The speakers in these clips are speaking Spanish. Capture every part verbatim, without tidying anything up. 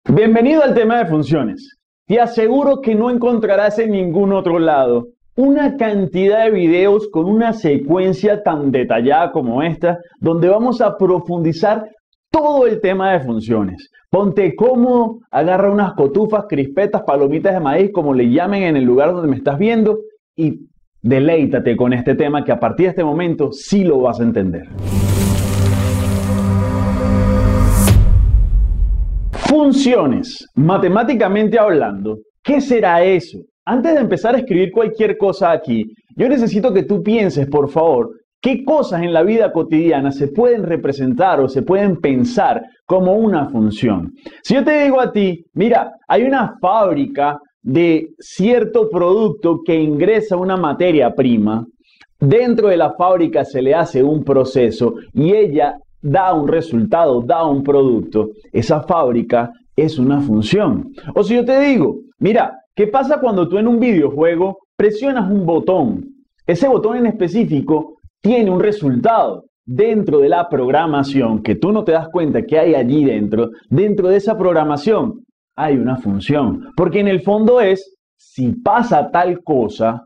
Bienvenido al tema de funciones. Te aseguro que no encontrarás en ningún otro lado una cantidad de videos con una secuencia tan detallada como esta, donde vamos a profundizar todo el tema de funciones. Ponte cómodo, agarra unas cotufas, crispetas, palomitas de maíz, como le llamen en el lugar donde me estás viendo, y deleítate con este tema que a partir de este momento sí lo vas a entender. Funciones, matemáticamente hablando, ¿qué será eso? Antes de empezar a escribir cualquier cosa aquí, yo necesito que tú pienses, por favor, qué cosas en la vida cotidiana se pueden representar o se pueden pensar como una función. Si yo te digo a ti, mira, hay una fábrica de cierto producto que ingresa una materia prima, dentro de la fábrica se le hace un proceso y ella da un resultado, da un producto, esa fábrica es una función. O si yo te digo, mira, ¿qué pasa cuando tú en un videojuego presionas un botón? Ese botón en específico tiene un resultado dentro de la programación que tú no te das cuenta que hay allí dentro. Dentro de esa programación hay una función, porque en el fondo es, si pasa tal cosa,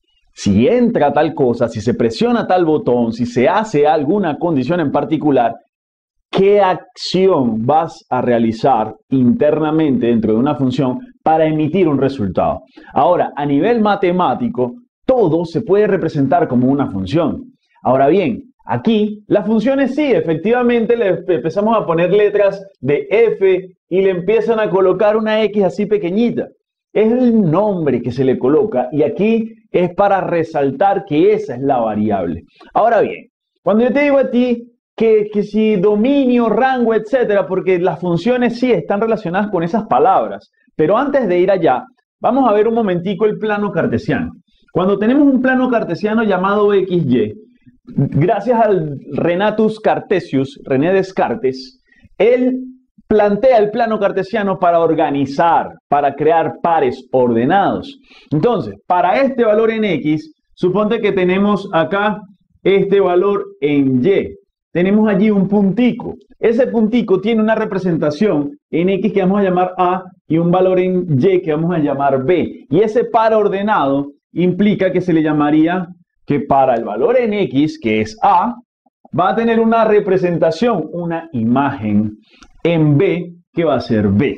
si entra tal cosa, si se presiona tal botón, si se hace alguna condición en particular, ¿qué acción vas a realizar internamente dentro de una función para emitir un resultado? Ahora, a nivel matemático, todo se puede representar como una función. Ahora bien, aquí las funciones sí, efectivamente le empezamos a poner letras de F y le empiezan a colocar una X así pequeñita. Es el nombre que se le coloca y aquí es para resaltar que esa es la variable. Ahora bien, cuando yo te digo a ti que, que si dominio, rango, etcétera, porque las funciones sí están relacionadas con esas palabras, pero antes de ir allá, vamos a ver un momentico el plano cartesiano. Cuando tenemos un plano cartesiano llamado equis ye, gracias al Renatus Cartesius, René Descartes, él plantea el plano cartesiano para organizar, para crear pares ordenados. Entonces, para este valor en X, suponte que tenemos acá este valor en Y. Tenemos allí un puntico. Ese puntico tiene una representación en X que vamos a llamar A y un valor en Y que vamos a llamar B. Y ese par ordenado implica que se le llamaría que para el valor en X, que es A, va a tener una representación, una imagen en B, que va a ser B.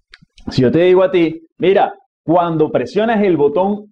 Si yo te digo a ti, mira, cuando presionas el botón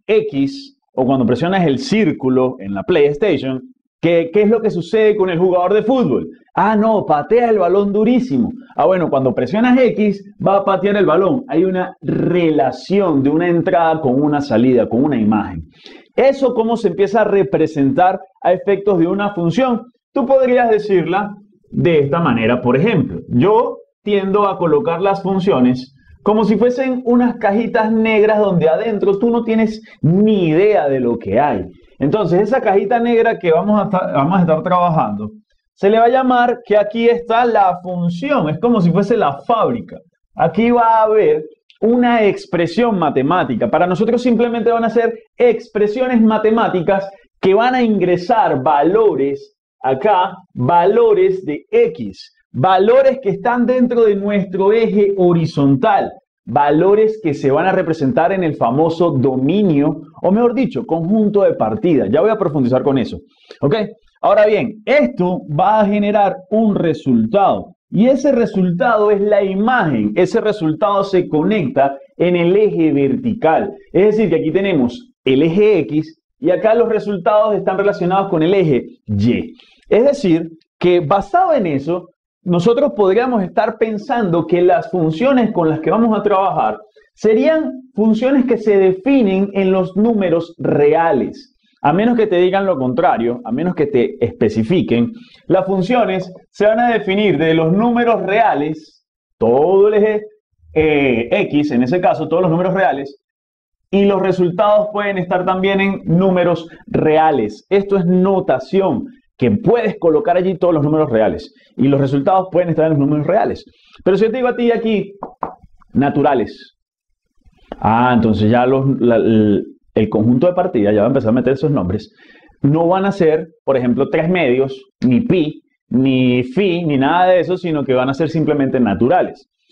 X o cuando presionas el círculo en la PlayStation, ¿qué, qué es lo que sucede con el jugador de fútbol? Ah, no, patea el balón durísimo. Ah, bueno, cuando presionas X va a patear el balón. Hay una relación de una entrada con una salida, con una imagen. Eso cómo se empieza a representar a efectos de una función. Tú podrías decirla de esta manera, por ejemplo, yo tiendo a colocar las funciones como si fuesen unas cajitas negras donde adentro tú no tienes ni idea de lo que hay. Entonces, esa cajita negra que vamos a estar, vamos a estar trabajando, se le va a llamar que aquí está la función, es como si fuese la fábrica. Aquí va a haber una expresión matemática. Para nosotros simplemente van a ser expresiones matemáticas que van a ingresar valores acá, valores de X, valores que están dentro de nuestro eje horizontal, valores que se van a representar en el famoso dominio, o mejor dicho, conjunto de partida. Ya voy a profundizar con eso, ¿ok? Ahora bien, esto va a generar un resultado, y ese resultado es la imagen. Ese resultado se conecta en el eje vertical, es decir, que aquí tenemos el eje X, y acá los resultados están relacionados con el eje Y. Es decir, que basado en eso, nosotros podríamos estar pensando que las funciones con las que vamos a trabajar serían funciones que se definen en los números reales. A menos que te digan lo contrario, a menos que te especifiquen, las funciones se van a definir de los números reales, todo el eje eh, X, en ese caso, todos los números reales, y los resultados pueden estar también en números reales. Esto es notación, que puedes colocar allí todos los números reales. Y los resultados pueden estar en los números reales. Pero si yo te digo a ti aquí, naturales. Ah, entonces ya los, la, el, el conjunto de partida, ya va a empezar a meter esos nombres. No van a ser, por ejemplo, tres medios, ni pi, ni phi, ni nada de eso, sino que van a ser simplemente naturales.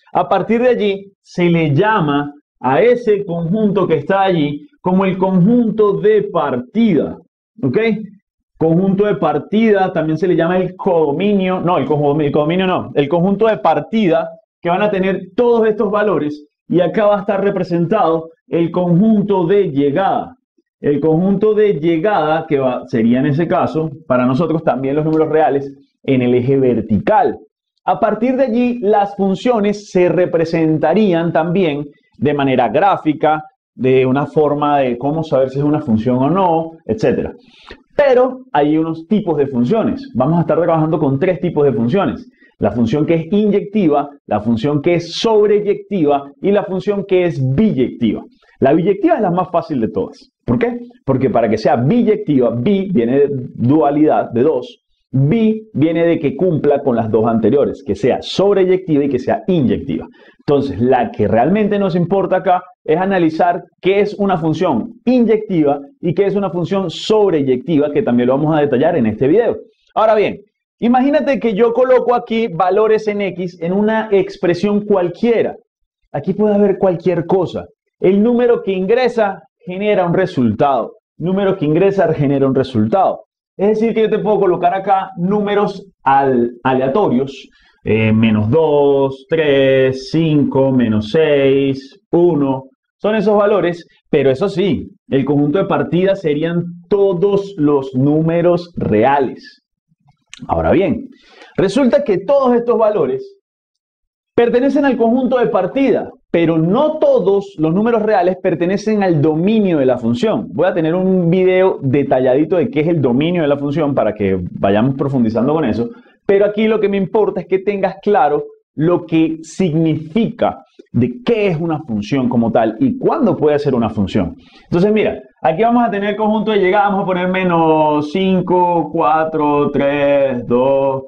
A partir de allí se le llama a ese conjunto que está allí como el conjunto de partida, ¿ok? Conjunto de partida también se le llama el codominio, no, el codominio, el codominio no, el conjunto de partida que van a tener todos estos valores y acá va a estar representado el conjunto de llegada. El conjunto de llegada que va, sería en ese caso, para nosotros también los números reales, en el eje vertical. A partir de allí, las funciones se representarían también de manera gráfica, de una forma de cómo saber si es una función o no, etcétera. Pero hay unos tipos de funciones. Vamos a estar trabajando con tres tipos de funciones. La función que es inyectiva, la función que es sobreyectiva y la función que es biyectiva. La biyectiva es la más fácil de todas. ¿Por qué? Porque para que sea biyectiva, bi viene de dualidad, de dos. Bi viene de que cumpla con las dos anteriores, que sea sobreyectiva y que sea inyectiva. Entonces, la que realmente nos importa acá es analizar qué es una función inyectiva y qué es una función sobreyectiva, que también lo vamos a detallar en este video. Ahora bien, imagínate que yo coloco aquí valores en X en una expresión cualquiera. Aquí puede haber cualquier cosa. El número que ingresa genera un resultado. El número que ingresa genera un resultado. Es decir, que yo te puedo colocar acá números al, aleatorios, eh, menos dos, tres, cinco, menos seis, uno. Son esos valores, pero eso sí, el conjunto de partida serían todos los números reales. Ahora bien, resulta que todos estos valores pertenecen al conjunto de partida, pero no todos los números reales pertenecen al dominio de la función. Voy a tener un video detalladito de qué es el dominio de la función para que vayamos profundizando con eso, pero aquí lo que me importa es que tengas claro lo que significa de qué es una función como tal y cuándo puede ser una función. Entonces mira, aquí vamos a tener conjunto de llegada, vamos a poner menos cinco, cuatro, tres, dos,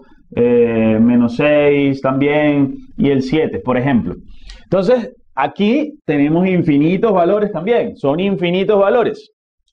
eh, menos seis también y el siete, por ejemplo. Entonces, aquí tenemos infinitos valores también, son infinitos valores.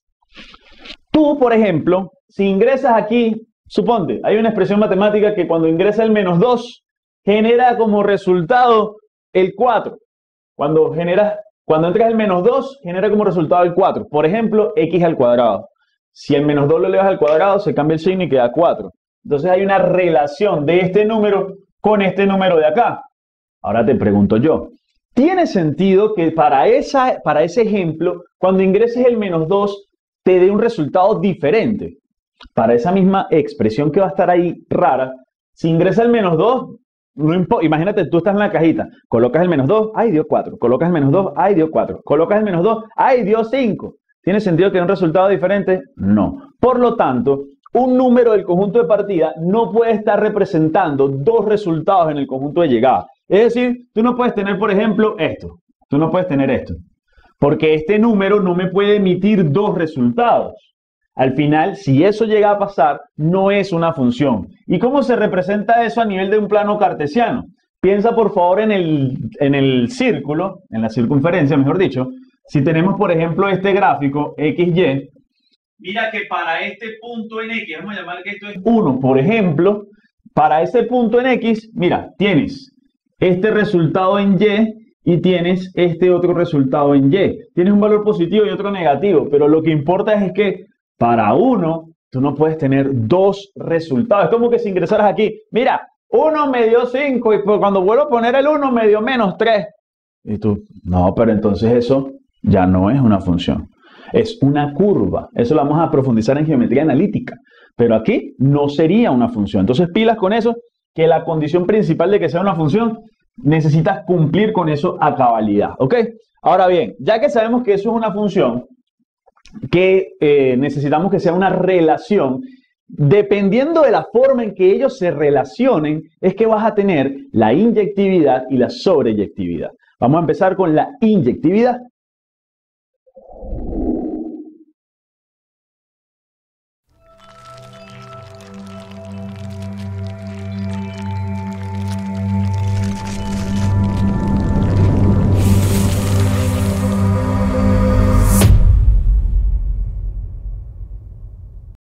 Tú, por ejemplo, si ingresas aquí, suponte, hay una expresión matemática que cuando ingresa el menos dos, genera como resultado el cuatro. Cuando, generas, cuando entras el menos dos, genera como resultado el cuatro. Por ejemplo, x al cuadrado. Si el menos dos lo elevas al cuadrado, se cambia el signo y queda cuatro. Entonces hay una relación de este número con este número de acá. Ahora te pregunto yo, ¿tiene sentido que para, esa, para ese ejemplo, cuando ingreses el menos dos, te dé un resultado diferente? Para esa misma expresión que va a estar ahí rara, si ingresa el menos dos, no importa, imagínate, tú estás en la cajita, colocas el menos dos, ¡ay, dio cuatro! Colocas el menos dos, ¡ay, dio cuatro! Colocas el menos dos, ¡ay, dio cinco! ¿Tiene sentido que dé un resultado diferente? No. Por lo tanto, un número del conjunto de partida no puede estar representando dos resultados en el conjunto de llegada. Es decir, tú no puedes tener, por ejemplo, esto. Tú no puedes tener esto. Porque este número no me puede emitir dos resultados. Al final, si eso llega a pasar, no es una función. ¿Y cómo se representa eso a nivel de un plano cartesiano? Piensa, por favor, en el, en el círculo, en la circunferencia, mejor dicho. Si tenemos, por ejemplo, este gráfico, equis ye, mira que para este punto en X, vamos a llamar que esto es uno, por ejemplo, para ese punto en X, mira, tienes este resultado en Y y tienes este otro resultado en Y. Tienes un valor positivo y otro negativo, pero lo que importa es que para uno, tú no puedes tener dos resultados. Es como que si ingresaras aquí, mira, uno me dio cinco y cuando vuelvo a poner el uno me dio menos tres. Y tú, no, pero entonces eso ya no es una función. Es una curva. Eso lo vamos a profundizar en geometría analítica. Pero aquí no sería una función. Entonces pilas con eso, que la condición principal de que sea una función, necesitas cumplir con eso a cabalidad. ¿Ok? Ahora bien, ya que sabemos que eso es una función, que eh, necesitamos que sea una relación, dependiendo de la forma en que ellos se relacionen, es que vas a tener la inyectividad y la sobreyectividad. Vamos a empezar con la inyectividad.